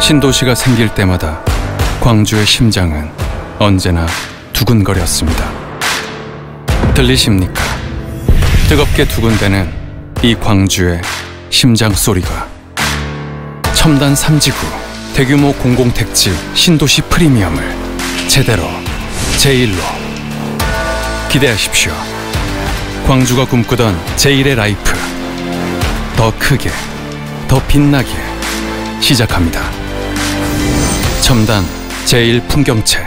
신도시가 생길 때마다 광주의 심장은 언제나 두근거렸습니다. 들리십니까? 뜨겁게 두근대는 이 광주의 심장 소리가. 첨단 3지구 대규모 공공택지 신도시 프리미엄을 제대로 제1로 기대하십시오. 광주가 꿈꾸던 제1의 라이프, 더 크게, 더 빛나게 시작합니다. 첨단 제1 풍경채.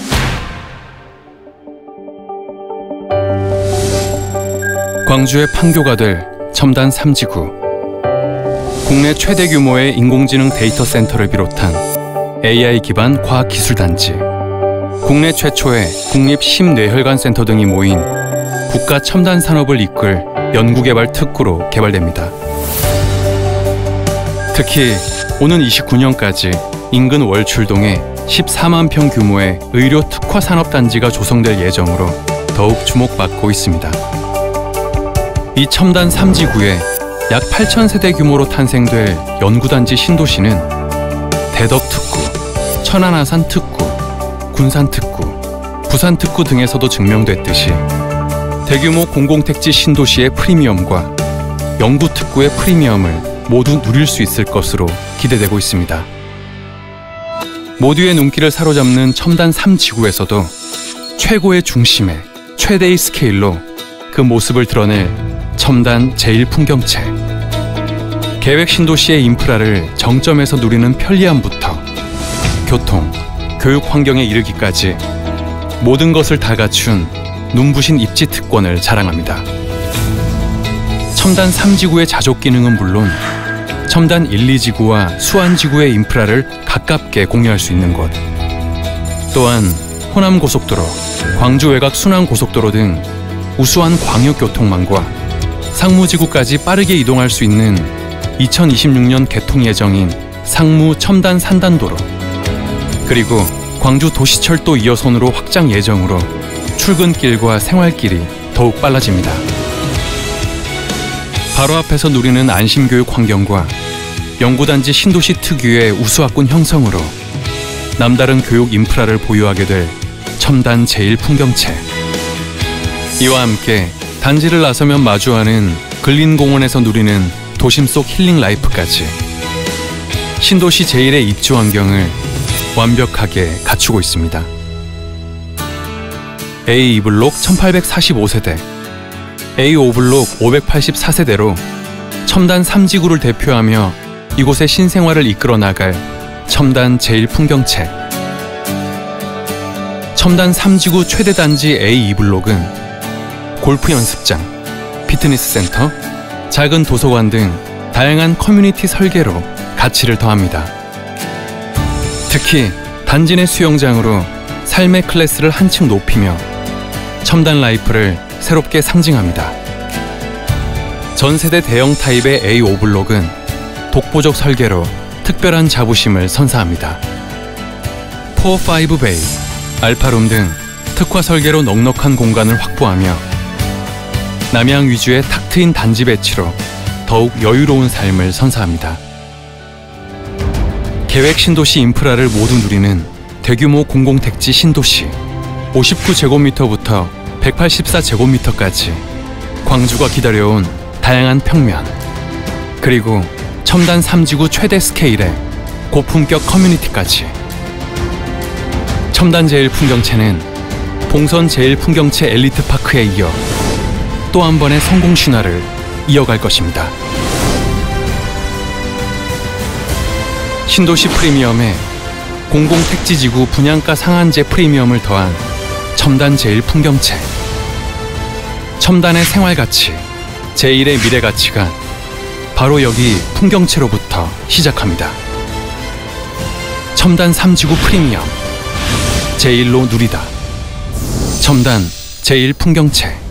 광주의 판교가 될 첨단 3지구. 국내 최대 규모의 인공지능 데이터 센터를 비롯한 AI 기반 과학기술단지, 국내 최초의 국립 심뇌혈관 센터 등이 모인 국가 첨단 산업을 이끌 연구개발 특구로 개발됩니다. 특히 오는 29년까지 인근 월출동에 14만 평 규모의 의료 특화 산업단지가 조성될 예정으로 더욱 주목받고 있습니다. 이 첨단 3지구에 약 8,000세대 규모로 탄생될 연구단지 신도시는 대덕특구, 천안아산특구, 군산특구, 부산특구 등에서도 증명됐듯이 대규모 공공택지 신도시의 프리미엄과 연구특구의 프리미엄을 모두 누릴 수 있을 것으로 기대되고 있습니다. 모두의 눈길을 사로잡는 첨단 3지구에서도 최고의 중심에 최대의 스케일로 그 모습을 드러낼 첨단 제1풍경채. 계획 신도시의 인프라를 정점에서 누리는 편리함부터 교통, 교육 환경에 이르기까지 모든 것을 다 갖춘 눈부신 입지 특권을 자랑합니다. 첨단 3지구의 자족 기능은 물론 첨단 1, 2지구와 수안지구의 인프라를 가깝게 공유할 수 있는 곳, 또한 호남고속도로, 광주 외곽 순환고속도로 등 우수한 광역교통망과 상무지구까지 빠르게 이동할 수 있는 2026년 개통 예정인 상무 첨단 산단도로, 그리고 광주 도시철도 2호선으로 확장 예정으로 출근길과 생활길이 더욱 빨라집니다. 바로 앞에서 누리는 안심교육 환경과 연구단지 신도시 특유의 우수학군 형성으로 남다른 교육 인프라를 보유하게 될 첨단 제1풍경채. 이와 함께 단지를 나서면 마주하는 근린공원에서 누리는 도심 속 힐링 라이프까지 신도시 제1의 입주 환경을 완벽하게 갖추고 있습니다. A2블록 1845세대, A5블록 584세대로 첨단 3지구를 대표하며 이곳의 신생활을 이끌어 나갈 첨단 제1풍경채. 첨단 3지구 최대 단지 A2블록은 골프 연습장, 피트니스 센터, 작은 도서관 등 다양한 커뮤니티 설계로 가치를 더합니다. 특히 단지 내 수영장으로 삶의 클래스를 한층 높이며 첨단 라이프를 새롭게 상징합니다. 전세대 대형 타입의 A5블록은 독보적 설계로 특별한 자부심을 선사합니다. 4-5 베이, 알파룸 등 특화 설계로 넉넉한 공간을 확보하며 남양 위주의 탁 트인 단지 배치로 더욱 여유로운 삶을 선사합니다. 계획 신도시 인프라를 모두 누리는 대규모 공공택지 신도시, 59제곱미터부터 184제곱미터까지 광주가 기다려온 다양한 평면, 그리고 첨단 3지구 최대 스케일의 고품격 커뮤니티까지. 첨단 제1풍경채는 봉선 제1풍경채 엘리트파크에 이어 또 한 번의 성공 신화를 이어갈 것입니다. 신도시 프리미엄에 공공택지지구 분양가 상한제 프리미엄을 더한 첨단 제1풍경채. 첨단의 생활가치, 제1의 미래가치가 바로 여기 풍경채로부터 시작합니다. 첨단 3지구 프리미엄, 제1로 누리다. 첨단 제1풍경채.